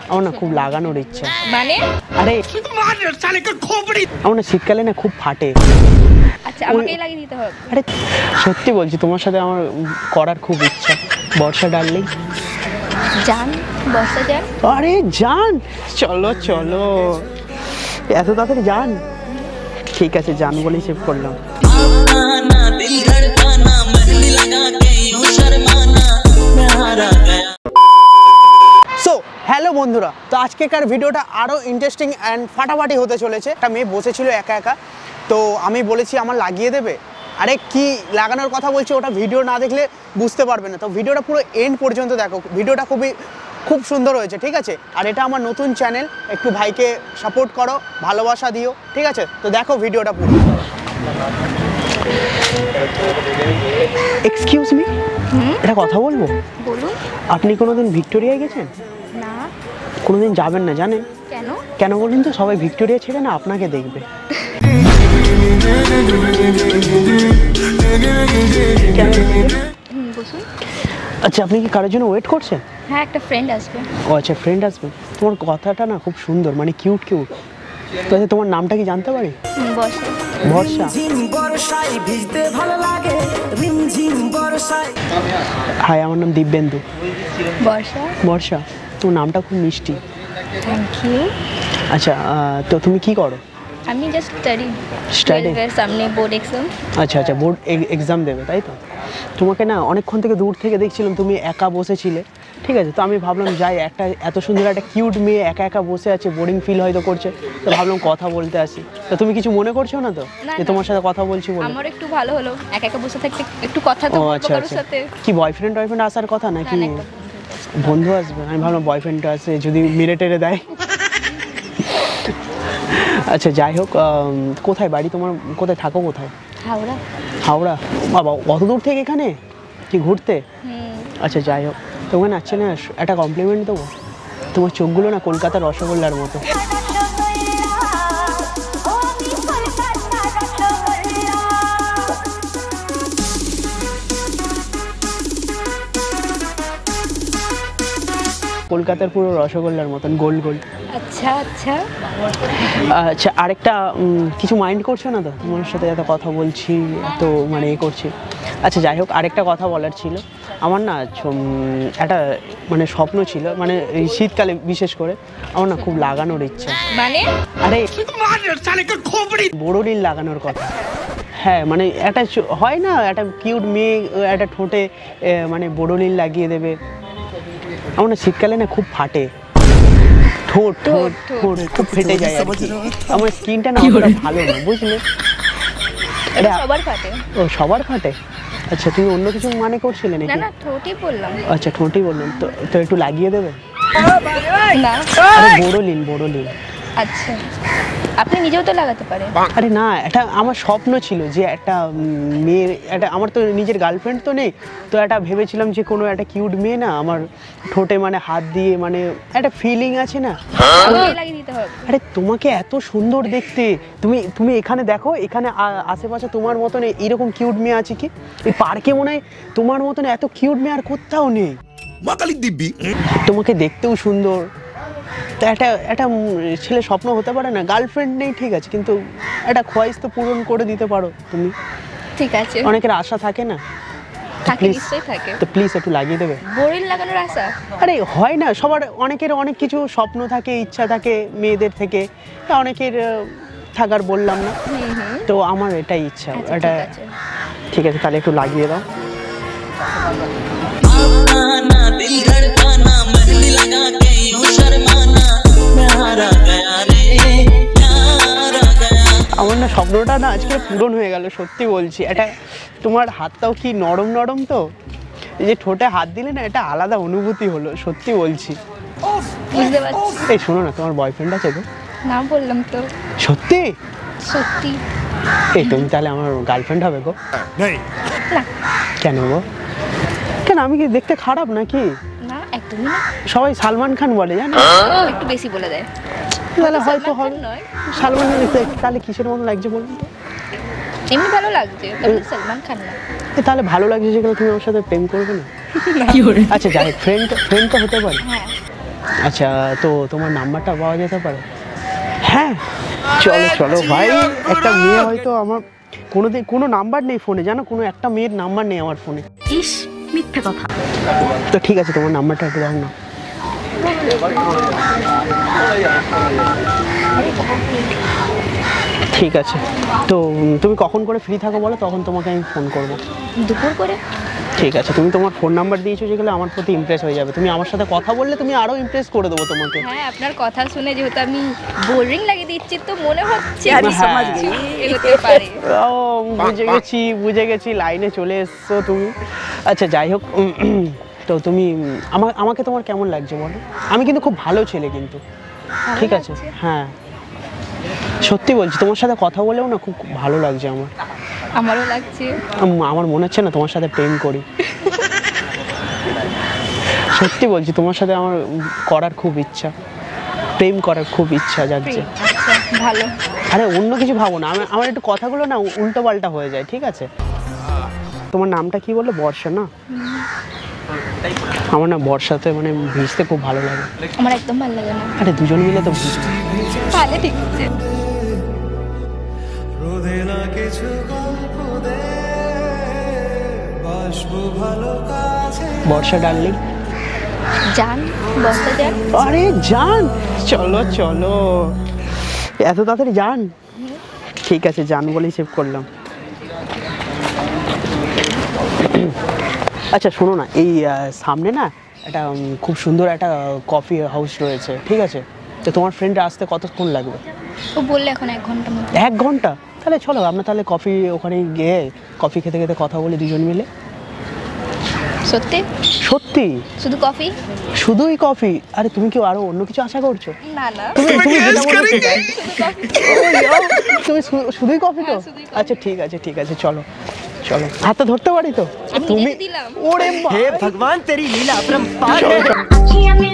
আমার না খুব লাগানোর ইচ্ছা। মানে আরে আমার না শীতকালে না খুব ফাটে। আচ্ছা আমাকেই লাগিয়ে দিতে হবে। আরে সত্যি বলছি, তোমার সাথে আমার করার খুব ইচ্ছা। বর্ষা ডার্লিং জান, বর্ষা জান। আরে জান, চলো চলো, এত তাড়াতাড়ি জান। ঠিক আছে, জান বলেই সেভ করলাম। সো হ্যালো বন্ধুরা, তো আজকেকার ভিডিওটা আরও ইন্টারেস্টিং অ্যান্ড ফাটাফাটি হতে চলেছে। একটা মেয়ে বসেছিল একা একা, তো আমি বলেছি আমার লাগিয়ে দেবে। আরে কি লাগানোর কথা বলছি ওটা ভিডিও না দেখলে বুঝতে পারবে না, তো ভিডিওটা পুরো এন্ড পর্যন্ত দেখো। ভিডিওটা খুব সুন্দর হয়েছে, ঠিক আছে। আর এটা আমার নতুন চ্যানেল, একটু ভাইকে সাপোর্ট করো, ভালোবাসা দিও, ঠিক আছে। তো দেখো ভিডিওটা পুরো। এক্সকিউজ মি, এটা কথা বলবো? বলুন। আপনি কোনোদিন ভিক্টোরিয়ায় গেছেন? না। কোনোদিন যাবেন না, জানেন কেন? কেন বলুন তো? সবাই ভিক্টোরিয়া ছেড়ে না আপনাকে দেখবে। বসুন। আচ্ছা, আপনি কি কারোর জন্য ওয়েট করছেন? হ্যাঁ, একটা ফ্রেন্ড আসবে। ও আচ্ছা, ফ্রেন্ড আসবে। তোমার কথাটা না খুব সুন্দর, মানে কিউট কিউট। তো আচ্ছা, তোমার নামটা কি জানতে পারি? বর্ষা। বর্ষা। হাই, আমার নাম দিব্যেন্দু। বর্ষা। বর্ষা, তোমার নামটা খুব মিষ্টি। Thank you. আচ্ছা, তো তুমি কি করো? আমি জাস্ট স্টাডি। সামনে বোর্ড এক্সাম। আচ্ছা আচ্ছা, বোর্ড এক্সাম দেবে, তাই তো? তোমাকে না অনেকক্ষণ থেকে দূর থেকে দেখছিলাম, তুমি একা বসেছিলে, ঠিক আছে। তো আমি ভাবলাম যাই, একটা এত সুন্দর একটা কিউট মেয়ে একা একা বসে আছে, বোরিং ফিল হয়তো করছে, তো ভাবলাম কথা বলতে আসি। তো তুমি কিছু মনে করছো না তো যে তোমার সাথে কথা বলছি বলে? আমার একটু ভালো হলো, একা একা বসে থাকতে একটু কথা তো বলবো কারোর সাথে। কি বয়ফ্রেন্ড আসার কথা নাকি? বন্ধু আসবে? আমি ভাবলাম বয়ফ্রেন্ড আসে, যদি মেরে টেরে দেয়। আচ্ছা, যাই হোক, কোথায় বাড়ি তোমার? কোথায় থাকো? কোথায়? হাওড়া। হাওড়া, বাবা অত দূর থেকে এখানে কি ঘুরতে? আচ্ছা, যাই হোক, তোমাকে নাচছে না একটা কমপ্লিমেন্ট দেবো। তোমার চোখগুলো না কলকাতার রসগোল্লার মতো। কলকাতার পুরো রসগোল্লার মতন গোল গোল। আচ্ছা আচ্ছা আচ্ছা, আরেকটা কিছু মাইন্ড করছো না তো? তোমার সাথে এত কথা বলছি, এত মানে করছি। আচ্ছা, যাই হোক, আরেকটা কথা বলার ছিল। আমার না একটা মানে স্বপ্ন ছিল, মানে এই শীতকালে বিশেষ করে আমার না খুব লাগানোর ইচ্ছা। মানে আরে বড়লিল লাগানোর কথা। হ্যাঁ, মানে একটা হয় না, একটা কিউট মেয়ে একটা ঠোঁটে মানে বড়লিল লাগিয়ে দেবে। আমার না শীতকালে না খুব ফাটে, ঠোঁট ঠোঁট ঠোঁট খুব ফেটে যায় আর কি। আমার স্কিনটা না অতটা ভালো না, বুঝলে? এটা সবার ফাটে। ও, সবার ফাটে? আচ্ছা, তুমি অন্য কিছু মানে করছিলে নাকি? না না, ঠোঁটই বললাম। আচ্ছা, ঠোঁটই বললাম তো। তো একটু লাগিয়ে দেবে না? আরে বড়লিল। আচ্ছা, আপনি নিজেও তো লাগাতে পারেন। আরে না, এটা আমার স্বপ্ন ছিল যে একটা মেয়ের, একটা আমার তো নিজের গার্লফ্রেন্ড তো নেই, তো একটা ভেবেছিলাম যে কোনো একটা কিউট মেয়ে না আমার ঠোঁটে মানে হাত দিয়ে, মানে একটা ফিলিং আছে না। লাগিয়ে দিতে হবে। আরে তোমাকে এত সুন্দর দেখতে, তুমি এখানে দেখো, এখানে আশেপাশে তোমার মতন এরকম কিউট মেয়ে আছে কি? এই পার্কে মনে হয় তোমার মতন এত কিউট মেয়ে আর কোথাও নেই। তোমাকে দেখতেও সুন্দর, তা একটা ছেলে স্বপ্ন হতে পারে না? গার্লফ্রেন্ড নেই ঠিক আছে, কিন্তু একটা খোয়াইশ তো পূরণ করে দিতে পারো তুমি। ঠিক আছে, অনেকের আশা থাকে না, থাকে। তো প্লিজ একটু লাগিয়ে দেবে। বড়িল লাগানোর আশা? আরে হয় না, সবার অনেকের অনেক কিছু স্বপ্ন থাকে, ইচ্ছা থাকে মেয়েদের থেকে, অনেকের থাকার বললাম না, তো আমার এটাই ইচ্ছা। এটা ঠিক আছে, তাহলে একটু লাগিয়ে দাও। আমার না স্বপ্নটা না আজকে পূরণ হয়ে গেল, সত্যি বলছি। এটা তোমার হাতটাও কি নরম নরম, তো এই যে ঠোঁটে হাত দিলে না একটা আলাদা অনুভূতি হলো, সত্যি বলছি। বুঝতে পারছি। এই শোনো না, তোমার বয়ফ্রেন্ড আছে গো? না, বললাম তো। সত্যি? সত্যি। এই তুমি তাহলে আমার গার্লফ্রেন্ড হবে গো? না। কেন গো? কেন, আমি কি দেখতে খারাপ নাকি? না, একদমই না। সবাই সালমান খান বলে, জানো? একটু বেশি বলে দেয়। তাহলে হয়তো হবে সালমান খান। তাহলে কিসের মতো লাগছে বলুন তো? এমনি ভালো লাগছে, তবে সালমান খান না। তাহলে ভালো লাগছে যেগুলো, তুমি আমার সাথে প্রেম করবে না? আচ্ছা, যাই ফ্রেন্ড তো হতে পারে। হ্যাঁ। আচ্ছা, তো তোমার নাম্বারটা পাওয়া যেতে পারে? হ্যাঁ, চলো চলো ভাই। একটা মেয়ে হয়তো আমার কোনো নাম্বার নেই ফোনে, জানো, কোনো একটা মেয়ের নাম্বার নেই আমার ফোনে। ইস, মিথ্যে কথা। তো ঠিক আছে, তোমার নাম্বারটা একটু দাও না। ঠিক আছে, তো তুমি কখন করে ফ্রি থাকো বলো, তখন তোমাকে আমি ফোন করবো। দুপুর করে। ঠিক আছে, তুমি তোমার ফোন নাম্বার দিয়েছো যেগুলো আমার প্রতি ইমপ্রেস হয়ে যাবে। তুমি আমার সাথে কথা বললে তুমি আরো ইমপ্রেস করে দেবো তোমাকে। হ্যাঁ, আপনার কথা শুনে যেহেতু আমি বোরিং লাগিয়ে দিচ্ছি, তো মনে হচ্ছে আমি হ্যাঁ। সমাজ এগোতে পারে। ও, বুঝে গেছি, লাইনে চলে এসছো তুমি। আচ্ছা, যাই হোক, তো তুমি আমাকে তোমার কেমন লাগছে বলো? আমি কিন্তু খুব ভালো ছেলে কিন্তু, ঠিক আছে? হ্যাঁ, সত্যি বলছি, তোমার সাথে কথা বলেও না খুব ভালো লাগছে আমার। আমারও লাগছে। আমার মনে হচ্ছে না তোমার সাথে প্রেম করি। সত্যি বলছি, তোমার সাথে আমার করার খুব ইচ্ছা, প্রেম করার খুব ইচ্ছা জাগছে। আচ্ছা, ভালো। আরে অন্য কিছু ভাবো না, আমার একটু কথাগুলো না উল্টো পাল্টা হয়ে যায়, ঠিক আছে? তোমার নামটা কি বললে? বর্ষা না? আমার না বর্ষাতে মানে ভিজতে খুব ভালো লাগে। আমার একদম ভালো লাগে না। আরে দুজন মিলে তো ভিজবো। তাহলে ঠিক আছে। বর্ষা ডার্লিং। জান, বসতে যান। আরে জান, চলো চলো, এত তাড়াতাড়ি জান? ঠিক আছে, জান বলেই সেভ করলাম। আচ্ছা শোনো না, এই সামনে না একটা খুব সুন্দর একটা কফি হাউস রয়েছে, ঠিক আছে? তো তোমার ফ্রেন্ড আসতে কতক্ষণ লাগবে? ও বললে এখন 1 ঘন্টার মধ্যে। 1 ঘন্টা? তাহলে চলো আমরা তাহলে কফি ওখানে গিয়ে কফি খেতে খেতে কথা বলি দুজন মিলে। সত্যি? সত্যি? শুধু কফি? শুধুই কফি? আরে তুমি কি আরো অন্য কিছু আশা করছো? না না, তুমি যেটা বলছো সেটাই। শুধু কফি। তুমি শুধুই কফি তো? হ্যাঁ, শুধুই কফি। আচ্ছা ঠিক আছে, চলো চলো। হাতটা ধরতে পারি তো? আমি তুমি দিলাম। ওরে हे भगवान तेरी लीला अपरंपार है। চলো।